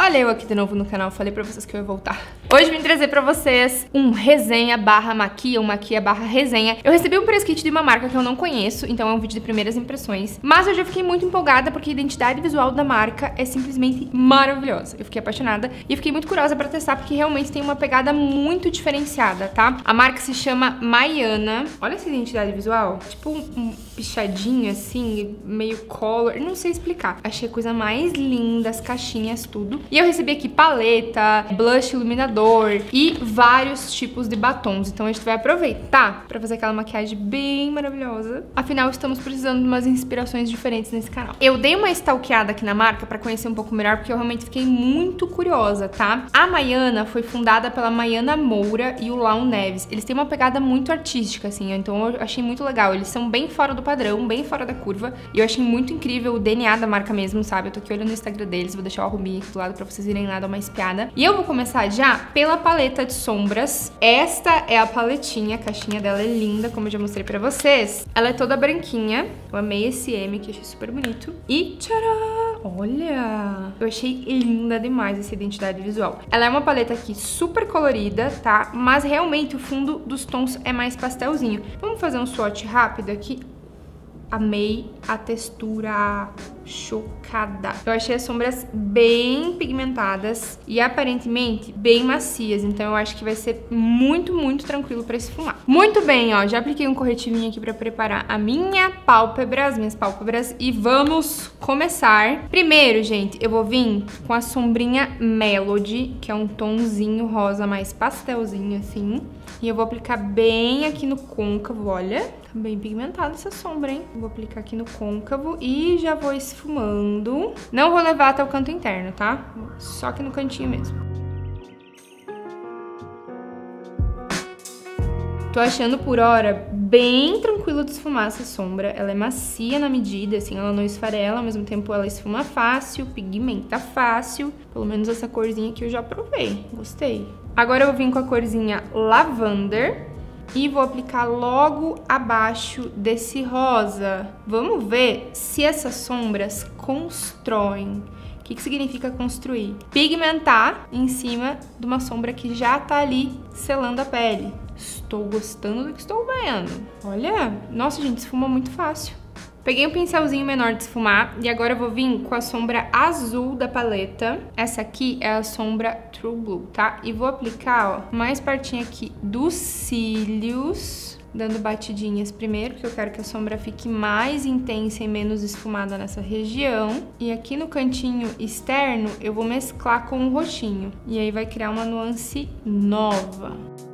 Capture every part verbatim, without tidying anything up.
Olha eu aqui de novo no canal, falei pra vocês que eu ia voltar. Hoje vim trazer pra vocês um resenha barra maquia, um maquia barra resenha. Eu recebi um press kit de uma marca que eu não conheço, então é um vídeo de primeiras impressões. Mas eu já fiquei muito empolgada porque a identidade visual da marca é simplesmente maravilhosa. Eu fiquei apaixonada e fiquei muito curiosa pra testar porque realmente tem uma pegada muito diferenciada, tá? A marca se chama Maiana. Olha essa identidade visual, tipo um, um pichadinho assim, meio color, não sei explicar. Achei a coisa mais linda, as caixinhas, tudo. E eu recebi aqui paleta, blush, iluminador e vários tipos de batons. Então a gente vai aproveitar pra fazer aquela maquiagem bem maravilhosa. Afinal, estamos precisando de umas inspirações diferentes nesse canal. Eu dei uma stalkeada aqui na marca pra conhecer um pouco melhor, porque eu realmente fiquei muito curiosa, tá? A Maiana foi fundada pela Maiana Moura e o Lau Neves. Eles têm uma pegada muito artística, assim, então eu achei muito legal. Eles são bem fora do padrão, bem fora da curva. E eu achei muito incrível o D N A da marca mesmo, sabe? Eu tô aqui olhando no Instagram deles, vou deixar o arrobinho aqui do lado pra vocês irem lá dar uma espiada. E eu vou começar já pela paleta de sombras. Esta é a paletinha, a caixinha dela é linda, como eu já mostrei pra vocês. Ela é toda branquinha. Eu amei esse M, que eu achei super bonito. E tcharam! Olha! Eu achei linda demais essa identidade visual. Ela é uma paleta aqui super colorida, tá? Mas realmente o fundo dos tons é mais pastelzinho. Vamos fazer um swatch rápido aqui. Amei a textura, chocada. Eu achei as sombras bem pigmentadas e aparentemente bem macias, então eu acho que vai ser muito, muito tranquilo pra esfumar. Muito bem, ó, já apliquei um corretivinho aqui pra preparar a minha pálpebra, as minhas pálpebras, e vamos começar. Primeiro, gente, eu vou vir com a sombrinha Melody, que é um tonzinho rosa mais pastelzinho, assim. E eu vou aplicar bem aqui no côncavo, olha. Tá bem pigmentada essa sombra, hein? Vou aplicar aqui no côncavo e já vou esfumando. Não vou levar até o canto interno, tá? Só aqui no cantinho mesmo. Tô achando por hora bem tranquilo de esfumar essa sombra. Ela é macia na medida, assim, ela não esfarela, ao mesmo tempo ela esfuma fácil, pigmenta fácil. Pelo menos essa corzinha aqui eu já provei, gostei. Agora eu vou vir com a corzinha Lavender e vou aplicar logo abaixo desse rosa. Vamos ver se essas sombras constroem. O que que significa construir? Pigmentar em cima de uma sombra que já tá ali selando a pele. Estou gostando do que estou vendo. Olha, nossa, gente, esfuma muito fácil. Peguei um pincelzinho menor de esfumar e agora eu vou vir com a sombra azul da paleta. Essa aqui é a sombra True Blue, tá? E vou aplicar, ó, mais pertinho aqui dos cílios, dando batidinhas primeiro, porque eu quero que a sombra fique mais intensa e menos esfumada nessa região. E aqui no cantinho externo eu vou mesclar com o roxinho. E aí vai criar uma nuance nova.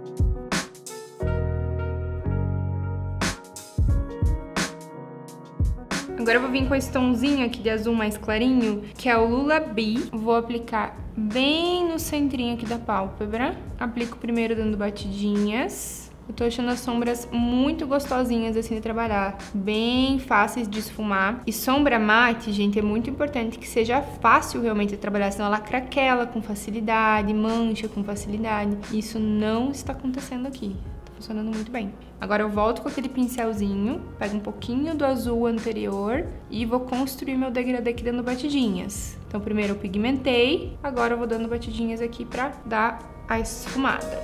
Agora eu vou vir com esse tomzinho aqui de azul mais clarinho, que é o Lullaby. Vou aplicar bem no centrinho aqui da pálpebra. Aplico primeiro dando batidinhas. Eu tô achando as sombras muito gostosinhas assim de trabalhar, bem fáceis de esfumar. E sombra mate, gente, é muito importante que seja fácil realmente de trabalhar, senão ela craquela com facilidade, mancha com facilidade. Isso não está acontecendo aqui. Funcionando muito bem. Agora eu volto com aquele pincelzinho, pego um pouquinho do azul anterior e vou construir meu degradê aqui dando batidinhas. Então primeiro eu pigmentei, agora eu vou dando batidinhas aqui pra dar a esfumada.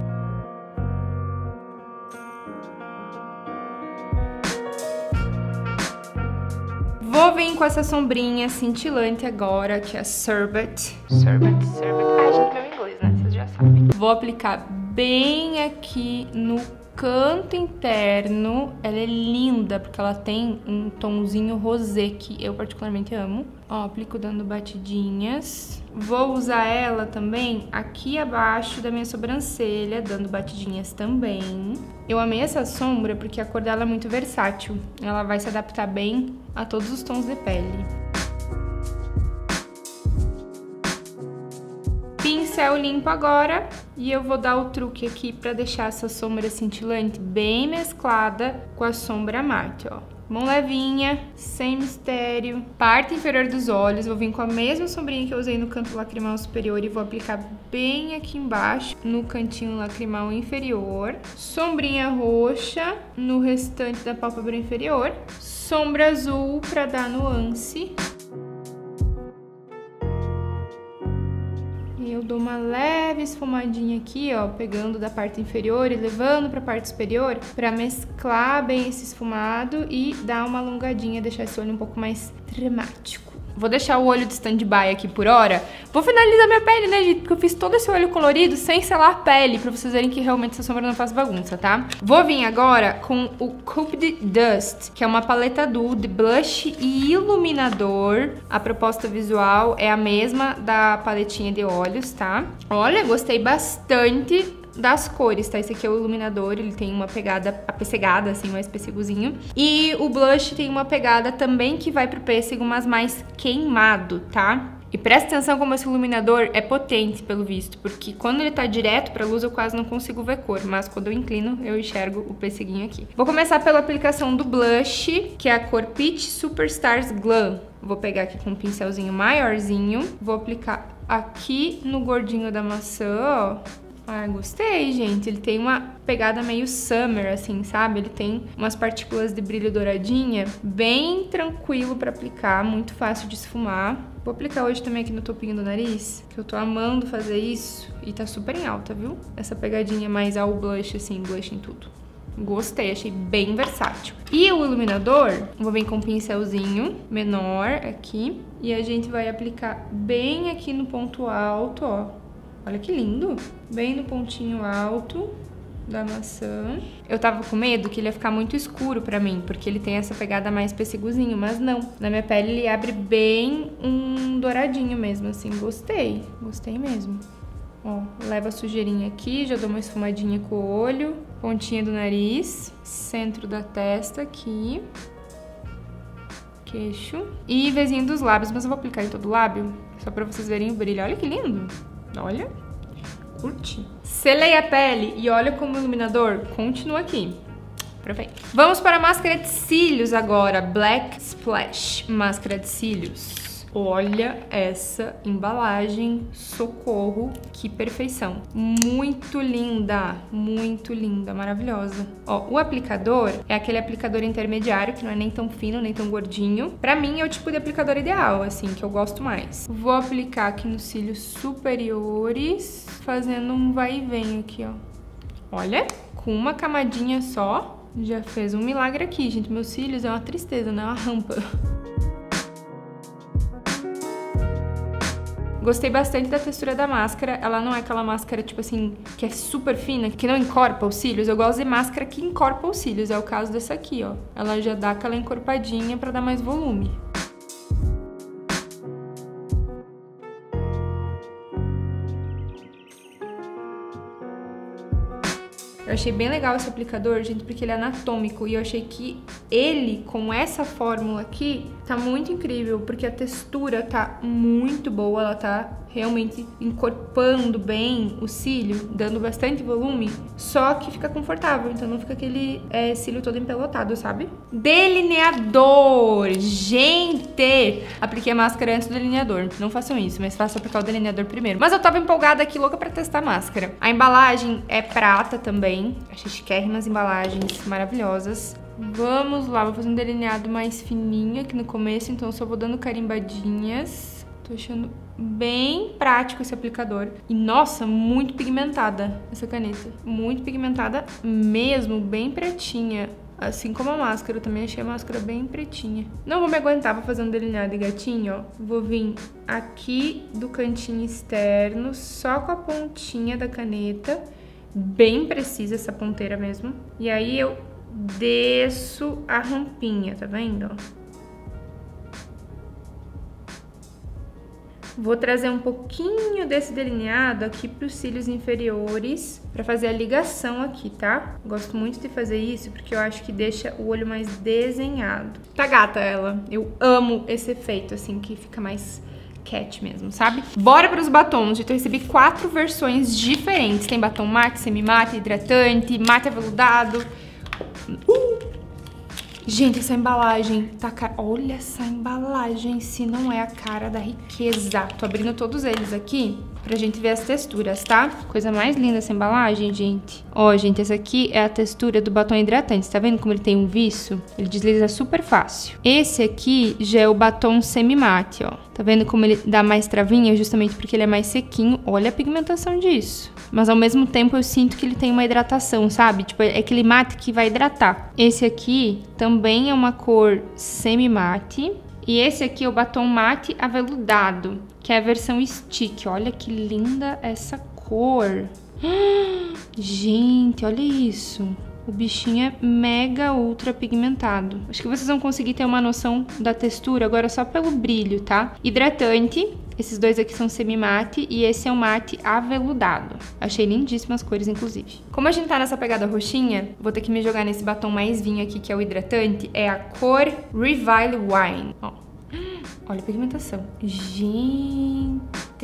Vou vir com essa sombrinha cintilante agora, que é Sherbet. Sherbet, Sherbet. Ah, gente, meu inglês, né? Vocês já sabem. Vou aplicar bem aqui no canto interno. Ela é linda porque ela tem um tomzinho rosé que eu particularmente amo. Ó, aplico dando batidinhas. Vou usar ela também aqui abaixo da minha sobrancelha, dando batidinhas também. Eu amei essa sombra porque a cor dela é muito versátil. Ela vai se adaptar bem a todos os tons de pele. Pincel limpo agora e eu vou dar o truque aqui pra deixar essa sombra cintilante bem mesclada com a sombra mate, ó. Mão levinha, sem mistério. Parte inferior dos olhos, vou vir com a mesma sombrinha que eu usei no canto lacrimal superior e vou aplicar bem aqui embaixo, no cantinho lacrimal inferior. Sombrinha roxa no restante da pálpebra inferior. Sombra azul pra dar nuance. eu dou uma leve esfumadinha aqui, ó, pegando da parte inferior e levando pra parte superior, pra mesclar bem esse esfumado e dar uma alongadinha, deixar esse olho um pouco mais dramático. Vou deixar o olho de stand-by aqui por hora. Vou finalizar minha pele, né, gente? Porque eu fiz todo esse olho colorido sem selar a pele, pra vocês verem que realmente essa sombra não faz bagunça, tá? Vou vir agora com o Cooped Dust, que é uma paleta duo de blush e iluminador. A proposta visual é a mesma da paletinha de olhos, tá? Olha, gostei bastante das cores, tá? Esse aqui é o iluminador, ele tem uma pegada apessegada, assim, mais pêssegozinho. E o blush tem uma pegada também que vai pro pêssego, mas mais queimado, tá? E presta atenção como esse iluminador é potente, pelo visto, porque quando ele tá direto pra luz eu quase não consigo ver cor, mas quando eu inclino eu enxergo o pêsseguinho aqui. Vou começar pela aplicação do blush, que é a cor Peach Superstars Glam. Vou pegar aqui com um pincelzinho maiorzinho, vou aplicar aqui no gordinho da maçã, ó. Ah, gostei, gente. Ele tem uma pegada meio summer, assim, sabe? Ele tem umas partículas de brilho douradinha, bem tranquilo pra aplicar, muito fácil de esfumar. Vou aplicar hoje também aqui no topinho do nariz, que eu tô amando fazer isso e tá super em alta, viu? Essa pegadinha mais ao blush, assim, blush em tudo. Gostei, achei bem versátil. E o iluminador, vou vir com um pincelzinho menor aqui e a gente vai aplicar bem aqui no ponto alto, ó. Olha que lindo! Bem no pontinho alto da maçã. Eu tava com medo que ele ia ficar muito escuro pra mim, porque ele tem essa pegada mais pêssegozinho, mas não. Na minha pele ele abre bem um douradinho mesmo, assim. Gostei, gostei mesmo. Ó, leva a sujeirinha aqui, já dou uma esfumadinha com o olho, pontinha do nariz, centro da testa aqui, queixo e vezinho dos lábios, mas eu vou aplicar em todo o lábio, só pra vocês verem o brilho. Olha que lindo! Olha, curti. Selei a pele e olha como o iluminador continua aqui. Perfeito. Vamos para a máscara de cílios agora. Black Splash, máscara de cílios. Olha essa embalagem, socorro, que perfeição. Muito linda, muito linda, maravilhosa. Ó, o aplicador é aquele aplicador intermediário, que não é nem tão fino, nem tão gordinho. Pra mim é o tipo de aplicador ideal, assim, que eu gosto mais. Vou aplicar aqui nos cílios superiores, fazendo um vai e vem aqui, ó. Olha, com uma camadinha só, já fez um milagre aqui, gente. Meus cílios é uma tristeza, né? Uma rampa. Gostei bastante da textura da máscara. Ela não é aquela máscara, tipo assim, que é super fina, que não encorpa os cílios. Eu gosto de máscara que encorpa os cílios. É o caso dessa aqui, ó. Ela já dá aquela encorpadinha pra dar mais volume. Eu achei bem legal esse aplicador, gente, porque ele é anatômico. E eu achei que ele, com essa fórmula aqui, tá muito incrível. Porque a textura tá muito boa, ela tá realmente encorpando bem o cílio, dando bastante volume. Só que fica confortável, então não fica aquele é, cílio todo empelotado, sabe? Delineador! Gente! Apliquei a máscara antes do delineador. Não façam isso, mas façam aplicar o delineador primeiro. Mas eu tava empolgada aqui, louca pra testar a máscara. A embalagem é prata também. Achei chiquérrimas embalagens maravilhosas. Vamos lá, vou fazer um delineado mais fininho aqui no começo, então eu só vou dando carimbadinhas. Tô achando bem prático esse aplicador. E, nossa, muito pigmentada essa caneta. Muito pigmentada mesmo, bem pretinha. Assim como a máscara, eu também achei a máscara bem pretinha. Não vou me aguentar pra fazer um delineado de gatinho, ó. Vou vir aqui do cantinho externo, só com a pontinha da caneta. Bem precisa essa ponteira mesmo. E aí eu desço a rampinha, tá vendo? Vou trazer um pouquinho desse delineado aqui para os cílios inferiores, para fazer a ligação aqui, tá? Gosto muito de fazer isso porque eu acho que deixa o olho mais desenhado. Tá gata ela. Eu amo esse efeito, assim, que fica mais cat mesmo, sabe? Bora para os batons. Eu recebi quatro versões diferentes. Tem batom mate, semi-mate, hidratante, mate aveludado. Uh! Gente, essa embalagem tá cara... Olha essa embalagem, se não é a cara da riqueza. Tô abrindo todos eles aqui. pra gente ver as texturas, tá? Coisa mais linda essa embalagem, gente. Ó, gente, essa aqui é a textura do batom hidratante. Tá vendo como ele tem um viço? Ele desliza super fácil. Esse aqui já é o batom semi-mate, ó. Tá vendo como ele dá mais travinha? Justamente porque ele é mais sequinho. Olha a pigmentação disso. Mas ao mesmo tempo eu sinto que ele tem uma hidratação, sabe? Tipo, é aquele mate que vai hidratar. Esse aqui também é uma cor semi-mate. E esse aqui é o batom mate aveludado, que é a versão stick. Olha que linda essa cor. Gente, olha isso. O bichinho é mega ultra pigmentado. Acho que vocês vão conseguir ter uma noção da textura agora só pelo brilho, tá? Hidratante. Esses dois aqui são semi-mate e esse é o mate aveludado. Achei lindíssimas cores, inclusive. Como a gente tá nessa pegada roxinha, vou ter que me jogar nesse batom mais vinho aqui, que é o hidratante. É a cor Revile Wine. Ó. Olha a pigmentação. Gente!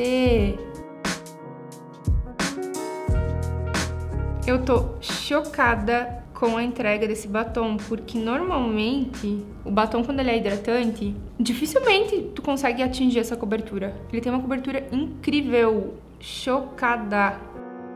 Eu tô chocada com a entrega desse batom, porque normalmente o batom, quando ele é hidratante, dificilmente tu consegue atingir essa cobertura. Ele tem uma cobertura incrível. Chocada.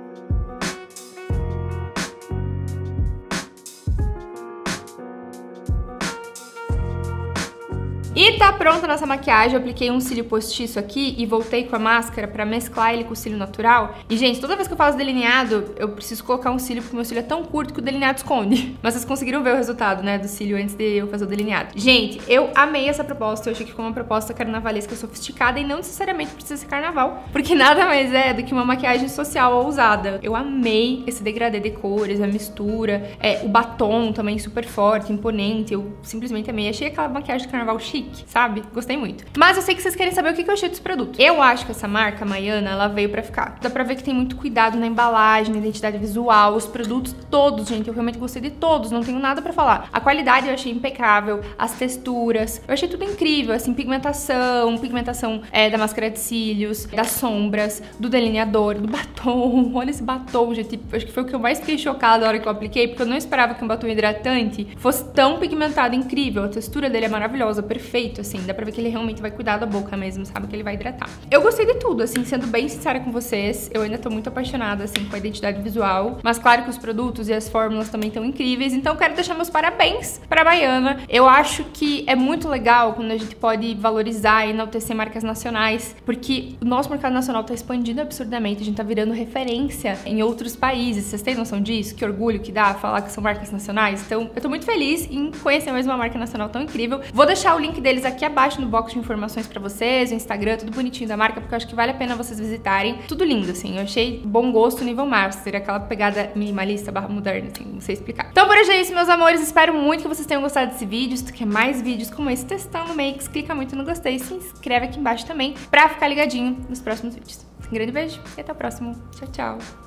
E tá pronta a nossa maquiagem. Eu apliquei um cílio postiço aqui e voltei com a máscara pra mesclar ele com o cílio natural. E, gente, toda vez que eu faço delineado, eu preciso colocar um cílio porque o meu cílio é tão curto que o delineado esconde. Mas vocês conseguiram ver o resultado, né, do cílio antes de eu fazer o delineado. Gente, eu amei essa proposta. Eu achei que ficou uma proposta carnavalesca sofisticada e não necessariamente precisa ser carnaval, porque nada mais é do que uma maquiagem social ousada. Eu amei esse degradê de cores, a mistura, é, o batom também super forte, imponente. Eu simplesmente amei. Achei aquela maquiagem de carnaval chique, sabe? Gostei muito. Mas eu sei que vocês querem saber o que eu achei dos produtos. Eu acho que essa marca, Maiana, ela veio pra ficar. Dá pra ver que tem muito cuidado na embalagem, na identidade visual, os produtos todos, gente. Eu realmente gostei de todos, não tenho nada pra falar. A qualidade eu achei impecável, as texturas, eu achei tudo incrível, assim, pigmentação, pigmentação é, da máscara de cílios, das sombras, do delineador, do batom. Olha esse batom, gente. Acho que foi o que eu mais fiquei chocada na hora que eu apliquei, porque eu não esperava que um batom hidratante fosse tão pigmentado, incrível. A textura dele é maravilhosa, perfeita. Feito, assim, dá pra ver que ele realmente vai cuidar da boca mesmo, sabe? Que ele vai hidratar. Eu gostei de tudo, assim, sendo bem sincera com vocês, eu ainda tô muito apaixonada, assim, com a identidade visual, mas claro que os produtos e as fórmulas também estão incríveis, então eu quero deixar meus parabéns pra Maiana. Eu acho que é muito legal quando a gente pode valorizar e enaltecer marcas nacionais, porque o nosso mercado nacional tá expandindo absurdamente, a gente tá virando referência em outros países. Vocês têm noção disso? Que orgulho que dá falar que são marcas nacionais? Então, eu tô muito feliz em conhecer mais uma marca nacional tão incrível. Vou deixar o link deles aqui abaixo no box de informações pra vocês, o Instagram, tudo bonitinho da marca, porque eu acho que vale a pena vocês visitarem. Tudo lindo, assim, eu achei bom gosto nível master, aquela pegada minimalista barra moderna, assim, não sei explicar. Então por hoje é isso, meus amores, espero muito que vocês tenham gostado desse vídeo. Se tu quer mais vídeos como esse testando makes, clica muito no gostei e se inscreve aqui embaixo também pra ficar ligadinho nos próximos vídeos. Um grande beijo e até o próximo. Tchau, tchau!